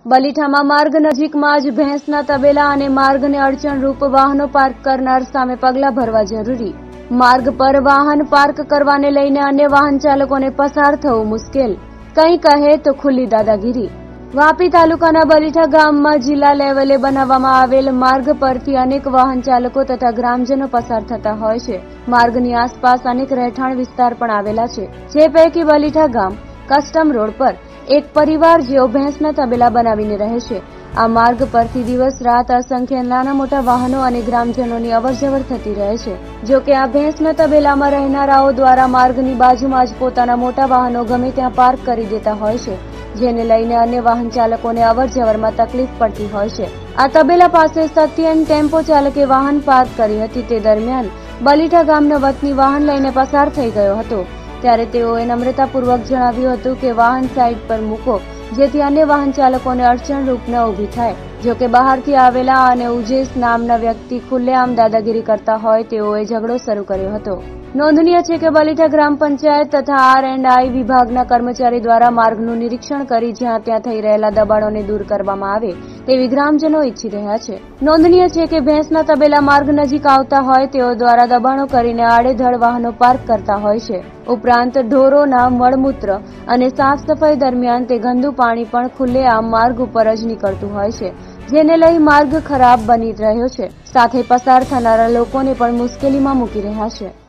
બલીઠામાં માર્ગ નજીકમાં જ ભેંસના તબેલા અને માર્ગને અડચણરૂપ વાહનો પાર્ક કરનાર સામે પગલાં ભરવા જરૂરી. માર્ગ પર વાહન પાર્ક કરવાને લઈને અન્ય વાહન ચાલકોને પસાર થવું મુશ્કેલ. કંઈ કહે તો ખુલ્લી દાદાગીરી. વાપી તાલુકાના બલીઠા ગામમાં જિલ્લા લેવલે બનાવવામાં આવેલ માર્ગ પરથી અનેક વાહન ચાલકો તથા ગ્રામજનો પસાર થતા હોય છે. માર્ગની આસપાસ અનેક રહેઠાણ વિસ્તાર પણ આવેલા છે, જે પૈકી બલીઠા ગામ કસ્ટમ રોડ પર એક પરિવાર જેઓ ભેંસના તબેલા બનાવીને રહે છે. આ માર્ગ પરથી દિવસ રાત અસંખ્ય નાના મોટા વાહનો અને ગ્રામજનોની અવરજવર થતી રહે છે. જો કે આ ભેંસના તબેલામાં રહેનારાઓ દ્વારા માર્ગની બાજુમાં જ પોતાના મોટા વાહનો ગમે ત્યાં પાર્ક કરી દેતા હોય છે, જેને લઈને અન્ય વાહન ચાલકોને અવરજવરમાં તકલીફ પડતી હોય છે. આ તબેલા પાસે સત્યન ટેમ્પો ચાલકે વાહન પાર્ક કરી હતી. તે દરમિયાન બલીઠા ગામનો વતની વાહન લઈને પસાર થઈ ગયો હતો, ત્યારે તેઓએ નમ્રતાપૂર્વક જણાવ્યું હતું કે વાહન સાઈડ પર મૂકો, જેથી અન્ય વાહન ચાલકોને અડચણરૂપ ન ઊભી થાય. જો કે બહારથી આવેલા અને ઉજેશ નામના વ્યક્તિ ખુલ્લેઆમ દાદાગીરી કરતા હોય તેઓએ ઝઘડો શરૂ કર્યો હતો. નોંધનીય છે કે બલીઠા ગ્રામ પંચાયત તથા R&I વિભાગના કર્મચારી દ્વારા માર્ગનું નિરીક્ષણ કરી જ્યાં ત્યાં થઈ રહેલા દબાણોને દૂર કરવામાં આવે તેવી ગ્રામજનો ઈચ્છી રહ્યા છે. નોંધનીય છે કે ભેંસના તબેલા માર્ગ નજીક આવતા હોય તેઓ દ્વારા દબાણો કરીને આડેધડ વાહનો પાર્ક કરતા હોય છે. ઉપરાંત ઢોરોના મળમૂત્ર અને સાફ સફાઈ દરમિયાન તે ગંદુ પાણી પણ ખુલ્લેઆમ માર્ગ ઉપર જ નીકળતું હોય છે, જેને લઈ માર્ગ ખરાબ બની રહ્યો છે, સાથે પસાર થનારા લોકોને પણ મુશ્કેલીમાં મૂકી રહ્યા છે.